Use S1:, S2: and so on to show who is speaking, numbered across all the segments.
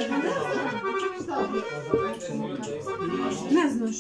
S1: Ne znaš?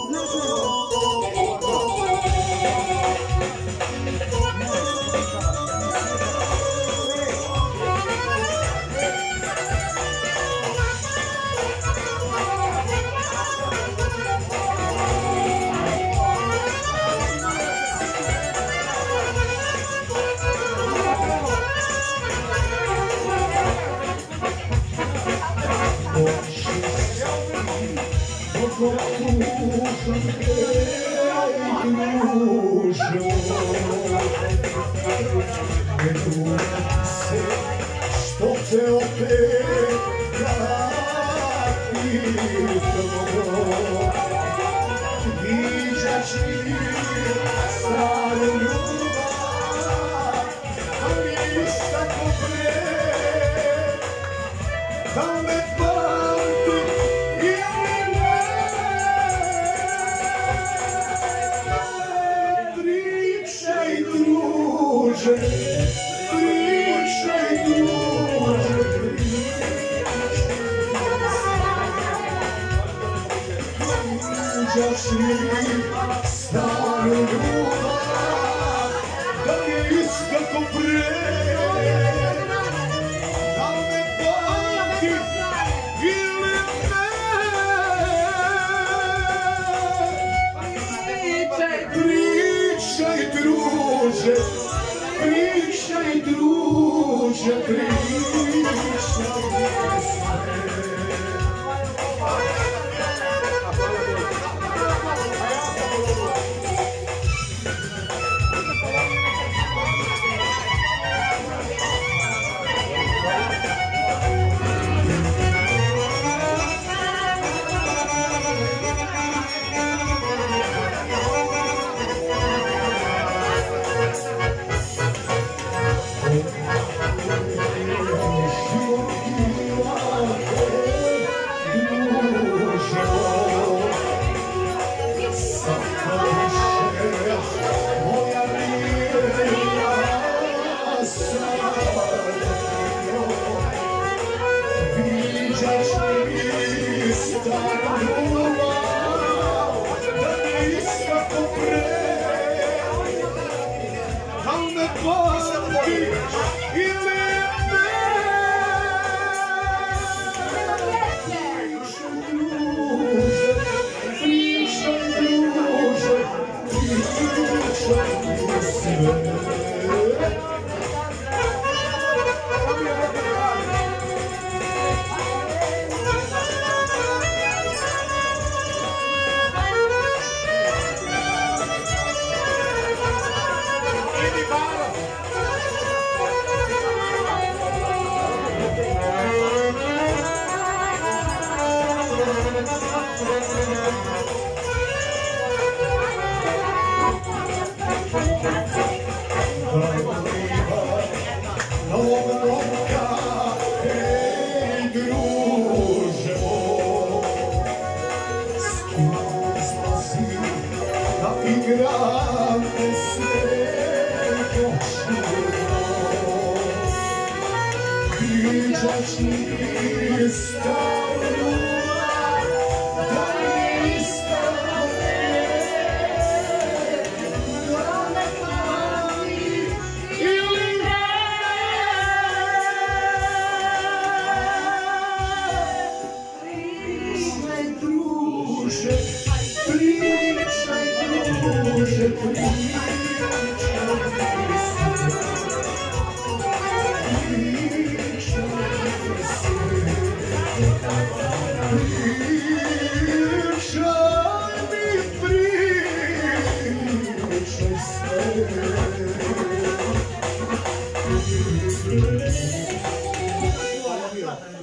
S2: Što te opet vrati to, viđaš mi staru ljubav, ali istako pre, da me pamti ili ne. Pričaj druže, pričaj druže, viđaš mi staru ljubav, da je istako pre, da me pamti ili ne. Pričaj druže, pričaj druže, pričaj igrate sve pošlo, viđaš mi staru, da mi istane, da me pamti ili ne. Pričaj druže, pričaj druže, pričaj.